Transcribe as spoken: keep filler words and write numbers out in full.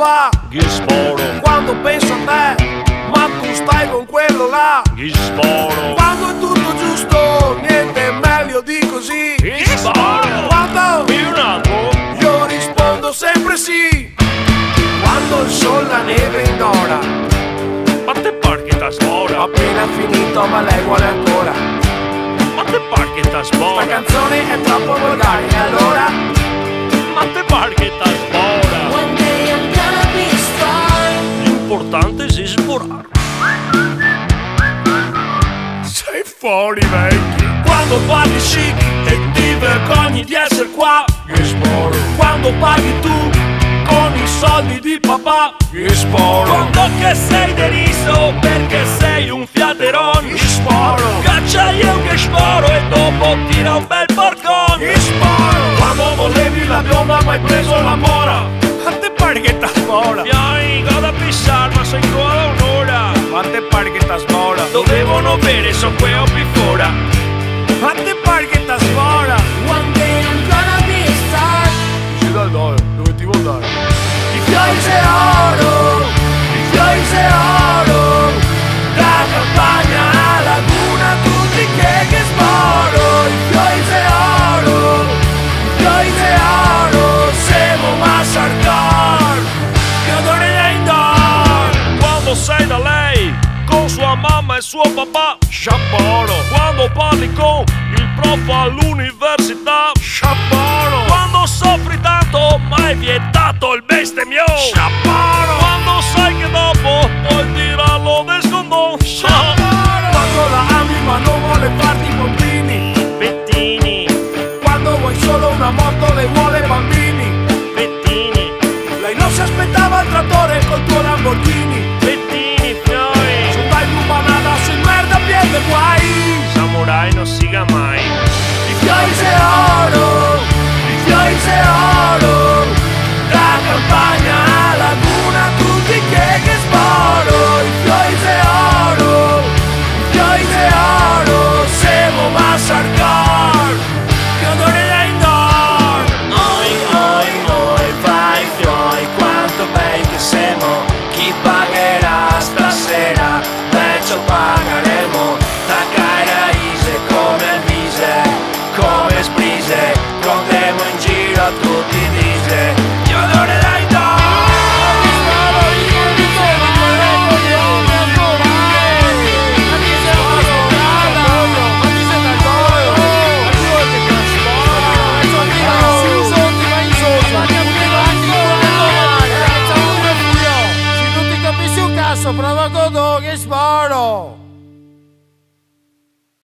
va, gli sporo, quando penso a te, ma tu stai con quello là, gli sporo, quando è tutto giusto, niente meglio di così, gli sporo, quando io nato, io rispondo sempre sì, quando il sole la neve indora, ma te par che t'asbora, appena finito ma lei vuole ancora, ma te par che sta t'asbora, canzone è troppo volgare e allora, ma te par che t'asbora, One day I'm gonna be a star. l'importante è sborare. sei fuori vecchio, quando parli chic e ti vergogni di essere qua, Gli sporo, quando paghi tu con i soldi di papà, gli sporo, quando che sei deriso perché sei un fiateron, gli sporo, caccia io che sporo e dopo tira un bel porcon, gli sporo, quando volevi la bionda ma hai preso la mora, a te pare che t'asmora, Vieni, vado a pissare, ma sei qua da un'ora. a te pare che t'asmora, Dovevano bere, so qui o più fora. a te pare che t'asmora, One day I'm gonna be a star. ci dai dai, dove ti vuoi dare? I fiori se oro, i fiori se oro, Da campagna a laguna tutti che che sporo, i fiori se oro, i fiori se oro, siamo massacrar, che odore da indoor, Quando sei da lei, con sua mamma e suo papà, sciapporo. Quando parli con il prof all'università, sciapporo, quando soffri tanto, ma è vietato il bestemmio. sciapporo, Quando sai che dopo puoi tirarlo del scondon. quando la ami ma non vuole farti bambini, Pettini, quando vuoi solo una moto lei vuole bambini, pettini, lei non si aspettava il trattore col tuo Lamborghini, pettini, fiori. se dai più banana sei merda piede guai, Samurai non siga mai. i fiori se oro, i fiori se oro, da campagna a laguna tutti che che sporo, i fiori se oro, i fiori se oro, siamo massacrar, che odore da indoor, oi oi oi, vai fiori, quanto bei che siamo, chi pagherà stasera, perciò pagheremo, taccai raise come il vise, come sprise, prontiamo in giro a tutti dise, che odore da indoor. Prova Godot che sparo!